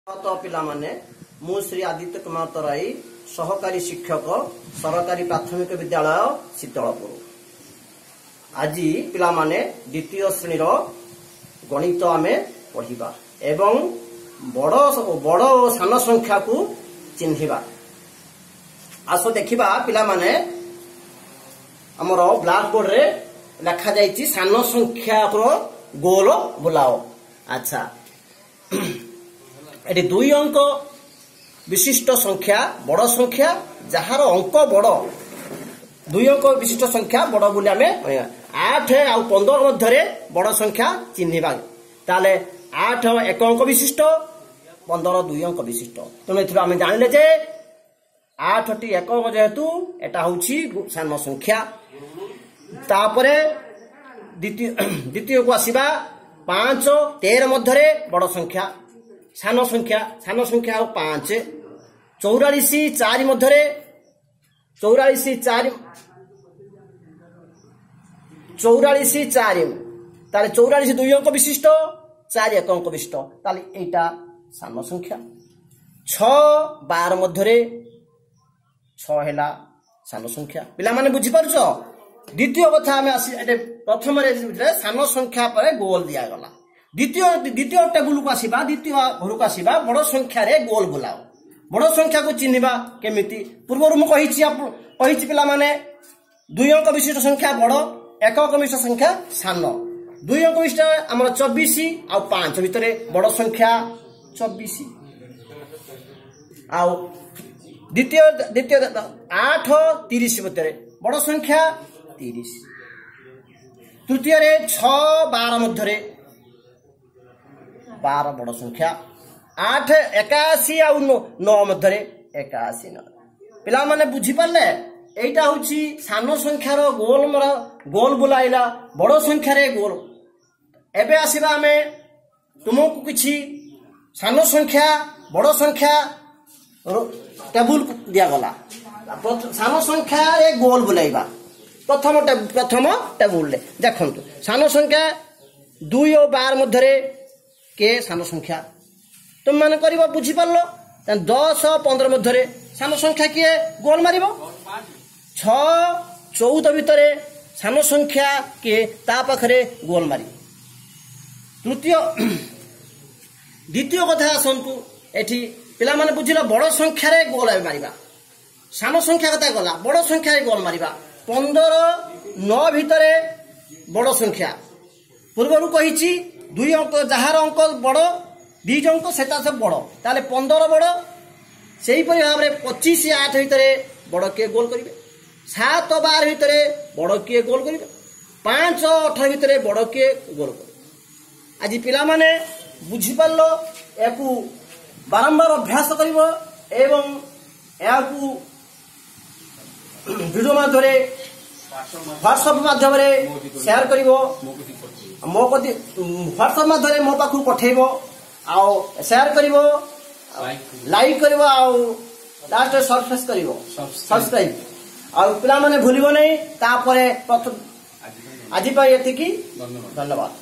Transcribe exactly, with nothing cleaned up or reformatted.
तो पिला माने मु श्री आदित्य कुमार तराई सहकारी शिक्षक सरकारी प्राथमिक विद्यालय शीतलपुर। आज पिला माने द्वितीय श्रेणी गणित आमे पढ़िबा एवं बड़ बड़ सान संख्या को चिन्हिबा। आसो देखिबा पिला माने हमर ब्लैक बोर्ड रे लिखा जाइछि सान संख्या को गोल बुलाओ। अच्छा एटी दुई अंक विशिष्ट संख्या बड़ संख्या जार अंक बड़ दुई अंक विशिष्ट संख्या बड़ बोली आमे आठ आ पंद्रह मध्य बड़ संख्या चिन्हिबा। ताले आठ एक अंक विशिष्ट पंद्रह दुई अंक विशिष्ट तेणु एथि आमे जानिले जे आठ टी एक अंक जेहेतु एटा होछि सान संख्या। तापरे द्वितीय द्वितीय को आसीबा पांच तेरह मध्य बड़ संख्या सान संख्या सान संख्या हो पांच चौरालीस चार मध्य चौरालीस चार चौरालीस चार ताले चौरालीस दुई अंक विशिष्ट चार एक अंक विशिष्ट ताले एटा सान संख्या। छ बार मध्य छ हेला सान संख्या। पिला माने बुझी पारुछ। द्वितीय कथा आमे आसी एटे प्रथम रे सान संख्या पर गोल दिया गला। द्वितीय द्वितीय टेबुल को आसीबा द्वितीय घर को आसीबा बड़ संख्या रे गोल बुलाओ। बड़ संख्या को चिन्हिबा केमिति पूर्व मु कहिछि आप कहिछि पिला माने दुई अंक विशिष्ट संख्या बड़ एक अंक विशिष्ट संख्या सान। दुई अंक विशिष्ट हमर चौबीस आ पांच भितरे बड़ संख्या चौबीस आ द्वितीय द्वितीय आठ तीस भितरे बड़ संख्या तीस। तृतीय रे छ बार मध्य बार बड़ संख्या आठ एकाशी आ नौ मध्य एकाशी नौ। पिला माने बुझी पारले एटा होछि सान संख्यार गोल मरा गोल बुलाइला बड़ संख्या रे गोल। एबे आसीबा हमें तुमको किछि सान संख्या बड़ संख्या टेबुल दिया गला सान संख्या रे गोल बुलाइबा। प्रथम प्रथम टेबुल ले देखंतु सान संख्या दुई और बार मध्य के सान संख्या तुम माने करिबो बुझी पारलो। दस पंद्रह मध्य सान संख्या किए गोल मारिबो। छ चौदह भितरे सान संख्या किए ता पाखरे गोल मारी। तृतीय द्वितीय कथा आसंतु एठी पिला माने बुझिला बड़ संख्या रे गोल मारिबा। सान संख्या कथा गला बड़ संख्या रे गोल मारिबा। पंद्रह नौ भितरे बड़ संख्या पूर्वरु कहिछि दुई अंक जहार अंक बड़ बीज अंक सेटा सब बड़ ताले पंद्रह बड़ सेही परि भाबरे पच्चीस आठ भितरे बड़ के गोल करिवे। सात बार भितरे बड़ के गोल करिवे। पांच अठारह भितरे बड़ के गोल करिवे। आज पिला माने बुझी पारलो याकू बारंबार अभ्यास करिवो एवं याकू वीडियो माध्यम व्हाट्सएप माध्यम शेयर करिवो मो कति व्हाट्सएप माध्यम मो पाखु पठेइबो आउ शेयर करिवो लाइक करिवो आउ लास्ट सब्सक्राइब करिवो सब्सक्राइब आउ पिला माने भूलिबो नै तापरे आज पय एतिकी धन्यवाद।